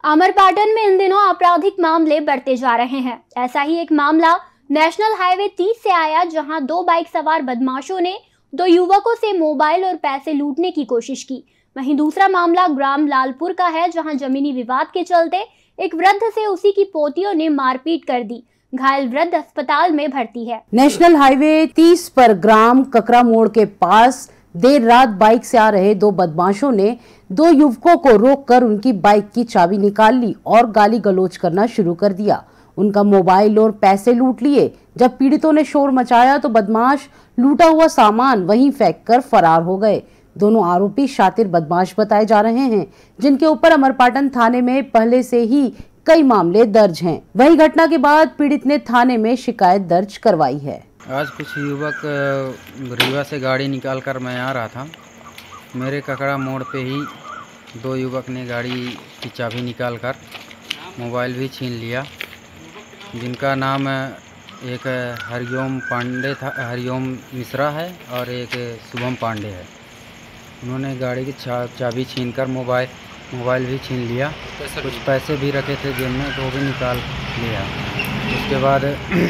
अमरपाटन में इन दिनों आपराधिक मामले बढ़ते जा रहे हैं। ऐसा ही एक मामला नेशनल हाईवे 30 से आया, जहां दो बाइक सवार बदमाशों ने दो युवकों से मोबाइल और पैसे लूटने की कोशिश की। वहीं दूसरा मामला ग्राम लालपुर का है, जहां जमीनी विवाद के चलते एक वृद्ध से उसी की पोतियों ने मारपीट कर दी। घायल वृद्ध अस्पताल में भर्ती है। नेशनल हाईवे 30 पर ग्राम ककरा मोड़ के पास देर रात बाइक से आ रहे दो बदमाशों ने दो युवकों को रोककर उनकी बाइक की चाबी निकाल ली और गाली गलौज करना शुरू कर दिया। उनका मोबाइल और पैसे लूट लिए। जब पीड़ितों ने शोर मचाया तो बदमाश लूटा हुआ सामान वहीं फेंककर फरार हो गए। दोनों आरोपी शातिर बदमाश बताए जा रहे हैं, जिनके ऊपर अमरपाटन थाने में पहले से ही कई मामले दर्ज हैं। वही घटना के बाद पीड़ित ने थाने में शिकायत दर्ज करवाई है। आज कुछ युवक रीवा से गाड़ी निकाल कर मैं आ रहा था। मेरे ककड़ा मोड़ पे ही दो युवक ने गाड़ी की चाबी निकाल कर मोबाइल भी छीन लिया, जिनका नाम एक हरिओम पांडे था, हरिओम मिश्रा है, और एक शुभम पांडे है। उन्होंने गाड़ी की चाबी छीनकर मोबाइल भी छीन लिया। कुछ पैसे भी रखे थे जेब में, तो वो भी निकाल लिया। उसके बाद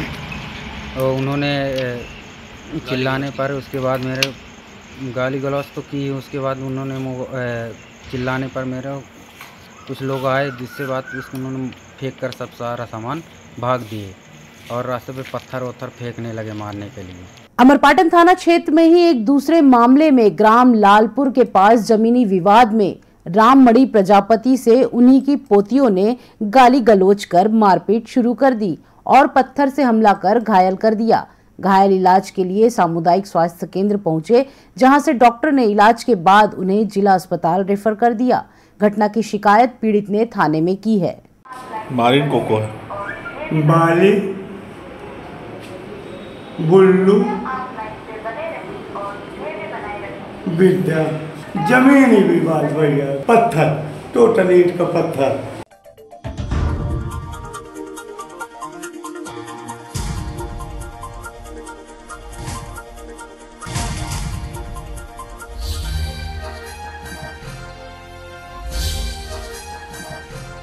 उन्होंने चिल्लाने पर, उसके बाद मेरे गाली गलौज तो की। उसके बाद उन्होंने चिल्लाने पर मेरे कुछ लोग आए, जिससे बात उन्होंने फेंक कर सब सारा सामान भाग दिए और रास्ते पे पत्थर वत्थर फेंकने लगे मारने के लिए। अमरपाटन थाना क्षेत्र में ही एक दूसरे मामले में ग्राम लालपुर के पास जमीनी विवाद में राममणि प्रजापति से उन्हीं की पोतियों ने गाली गलौज कर मारपीट शुरू कर दी और पत्थर से हमला कर घायल कर दिया। घायल इलाज के लिए सामुदायिक स्वास्थ्य केंद्र पहुंचे, जहां से डॉक्टर ने इलाज के बाद उन्हें जिला अस्पताल रेफर कर दिया। घटना की शिकायत पीड़ित ने थाने में की है। मारिन कोको है, बाली, बुल्लू, विद्या, जमीनी विवाद भैया, पत्थर, टोटल ईंट का पत्थर।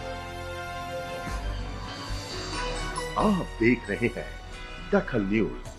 आप देख रहे हैं दखल न्यूज।